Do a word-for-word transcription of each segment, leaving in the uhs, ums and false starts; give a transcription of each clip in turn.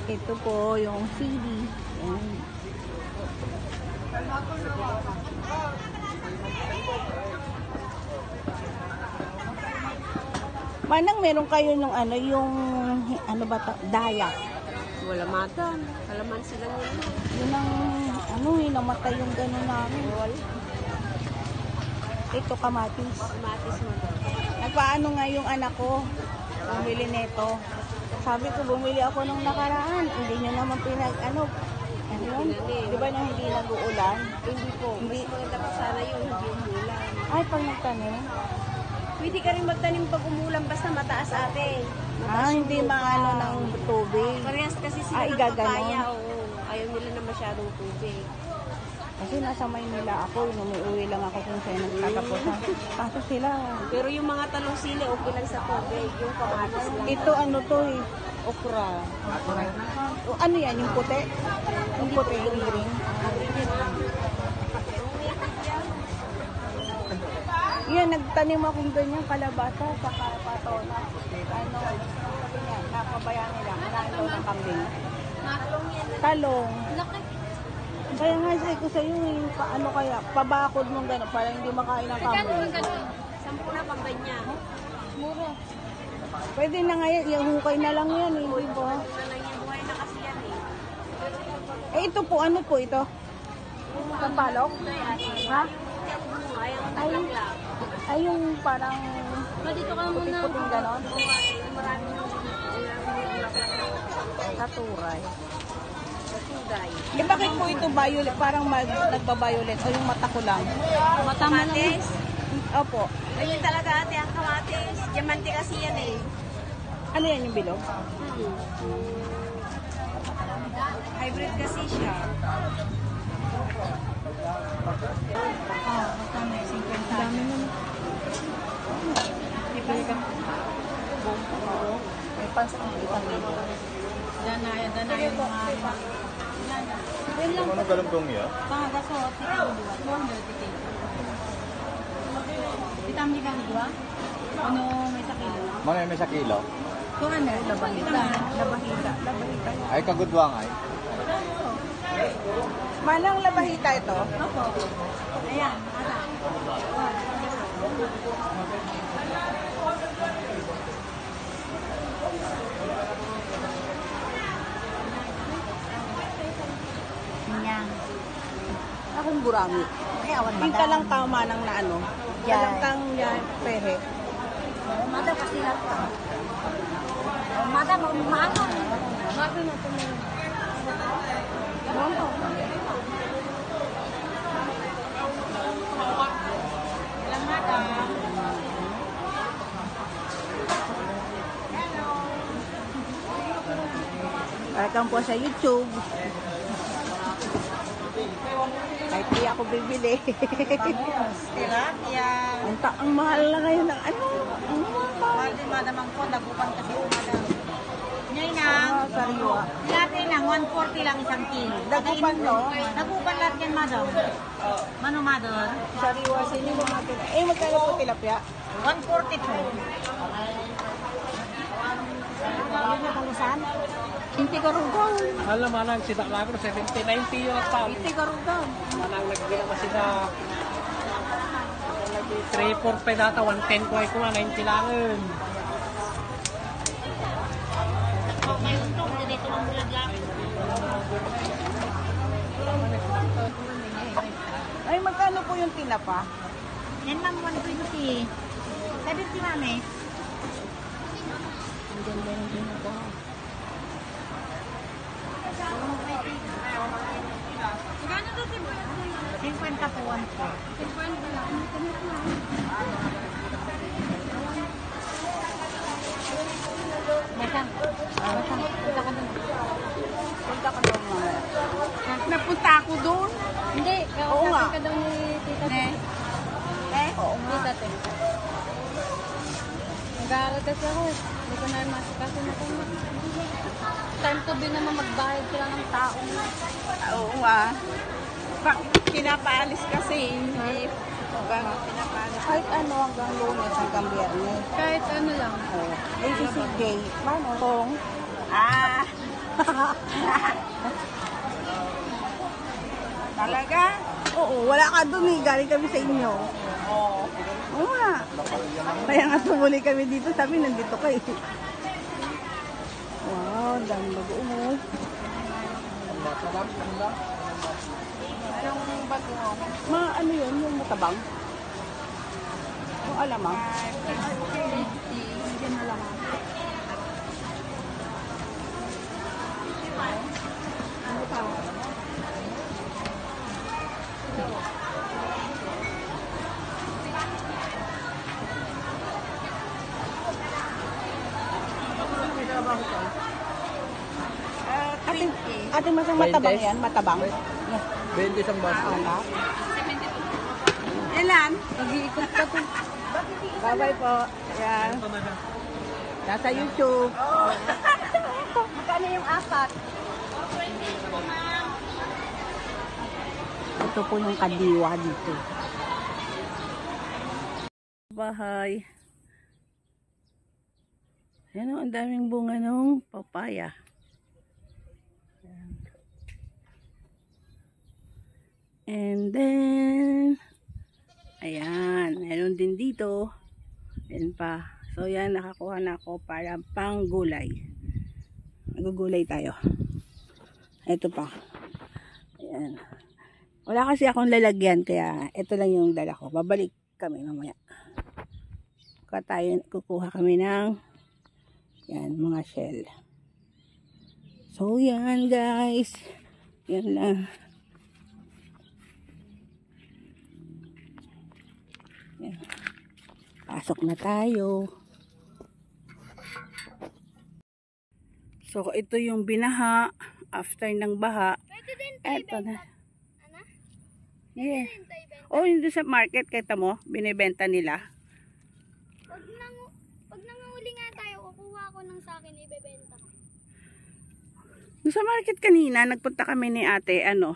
Ito po yung C D. Ayan. Manang meron kayo nung ano, yung ano ba ta? Dayak. Wala madam. Kalaman sila nila. Yun ang ano eh, namatay yung gano'n namin. Wala. Ito kamatis. Matis mo daw. Nagpaano nga yung anak ko, bumili nito. Sabi ko, bumili ako nung nakaraan. Hindi nyo naman pinag, ano, ano yun? Di ba nung hindi nag-uulan? Hindi po. Hindi. Mas maganda pa sana yun, hindi umulan. Ay, pag nagtanim. Pwede ka rin magtanim pag umulan basta mataas ate. Mataas Ah, yung hindi lupa. maano ng tubig. Parehas kasi sila Ah, ng igaganon. papaya. Oo. Ayaw nila na masyadong tubig. Kasi nasa Maynila ako, umuwi lang ako kung saan nagtatapusan. Kaso sila, Pero yung mga talong sili, okay lang sa tubig. Yung kamatis lang. ito ano to eh, okra. O, ano yan, yung puti? Yung puti, yung green. Yan, nagtanim akong ganyan, kalabasa, saka patona. Ano, sabi niya, nakabayaan nila, kanain daw ng kambing. Talong. Kaya nga sabi ko sa'yo, eh, paano kaya, pabakod mong gano'n, para hindi makain ng kambing. Sampu na pang ganyan. Mura. Pwede na nga yan, yung hukay na lang yan, eh, hindi ba? Wala lang yung buhay na kasi yan eh. Eh, ito po, ano po ito? Sampalok? Ha? Ayaw Ay, lang. ay yung parang Dito ka muna. puting gano'n? Maraming Katuray. katuday. Eh, bakit po ito violet? Parang mag, nagba-violet o yung mata ko lang? Kamatis. Opo. Ganyan talaga ate ang kamatis. Diamante kasi yan eh. Ano yan yung bilog? Hmm. Hybrid kasi siya. Ah, magkano? fifty. Dami naman. Ipili ka. Buong pao. May pansa ng isang libo. Danaya, danaya yung mga... Yan lang. Ano galunggong niya? Pangaga so, tito dua. two hundred tito. Vitamina kang dua? Ano may sa kilo? Mana may sa kilo? two hundred. Labahita. Labahita. Labahita. Ay kagudwang ay. Manang labahita ito? Opo. Ayan. Ata. Yan. Akong burami. Ay, awan Yung talang tama ng na ano. Yan. Talang tang yan, pehe. Mada kasi lahat. Mada, maano. Mada na ito. Ano? Ilang mada? Welcome po sa YouTube. Kahit di ako bibili. Tilapia. ang, ta ang mahal na ngayon ng ano. Ang mahal. Mahal din madamang po. Nagupan kasi yung madam. Ngayon na. Ah, sariwa. Tilapia lang. one forty lang isang kilo. Dagupan, no? Nagupan lahat yan madam. Mano madam? Sariwa, sino mo natin? Eh, magkano po tilapia? one forty po. Yun na kalusan? Hindi ka rugaw. Alam manang sida lang ko seventy ninety yung tao. Hindi ka rugaw. Manang nagbigay sida three four pa data one ten ko ay ko ninety lang. Ay, magkano po yung tinapa? Yan lang one twenty. seventy mami. Ang ganda yung tinapa. Gano'n to tipo? fifty po one po. fifty lang. Masang. Masang. Punta ka doon. Punta ka doon mga. Napunta ako doon. Hindi. Oo nga. Ka daw ni Tita Te. Eh? Oo nga. Tita Te. Nag-aaral kasi ako eh. Hindi ko na masikaso na ko. Time to be naman magbayad sila ng tao. Oo nga. Bakit pinapaalis kasi? Hindi. Bakit pinapaalis? Kahit ano hanggang lunes, hanggang biyernes. Kahit ano lang. Oh. A B C J. Paano? Kong. Ah. Talaga? Oo, wala ka dun eh. Galing kami sa inyo. Oo. Oo nga. Kaya nga tumuli kami dito. Sabi, nandito kayo. Wow, dami bago mo. Anong bago mo? Ma, ano yun? Yung matabang? Yung alamang? Hindi na alamang. Ano pa? Ate, ate masang matabang yan? Matabang? twenty isang baso. Anak? Ilan? Mag-iikot ka po. Bye-bye po. Ayan. Nasa YouTube. Magkano yung apat? Ito po yung kadiwa dito. Bahay. Ayan o, ang daming bunga ng papaya. Ayan. And then, ayan, meron din dito. Ayan pa. So yan, nakakuha na ako para pang gulay. Magugulay tayo. Ito pa. Ayan. Wala kasi akong lalagyan, kaya ito lang yung dala ko. Babalik kami mamaya. Kuha tayo, kukuha kami ng yan, mga shell. So yan guys. Yan lang. Yan. Pasok na tayo. So ito yung binaha after ng baha. Ito na. Yeah. Oh, hindi sa market, kita mo, binibenta nila. Pag, nangu pag nanguli nga tayo, kukuha ko ng sa akin, ibebenta ko. Sa market kanina, nagpunta kami ni ate, ano,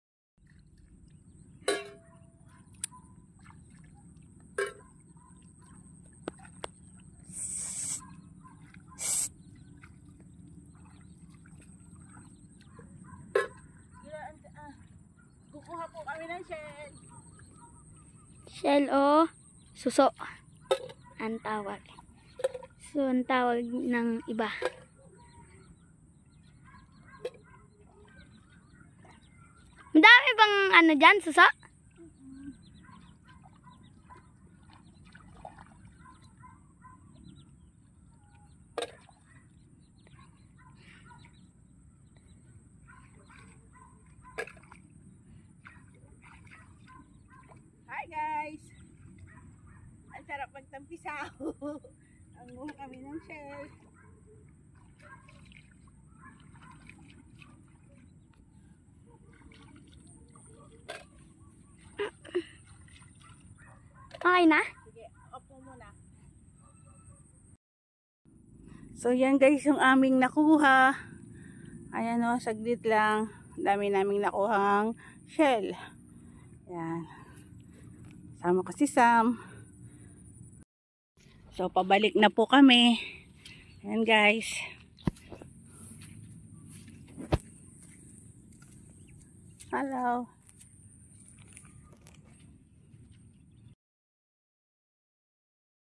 kukuha po kami ng shell. Shell o suso ang tawag. So, ang tawag ng iba. Madami bang ano dyan, suso? Hi guys! Ang sarap magtampisaw. Ang buha kami ng shell. Okay na? Sige, opo muna. So yan guys yung aming nakuha. Ayan o, saglit lang. Dami naming nakuhang shell. Yan. Sama ko si Sam. So pabalik na po kami. Yan guys. Hello.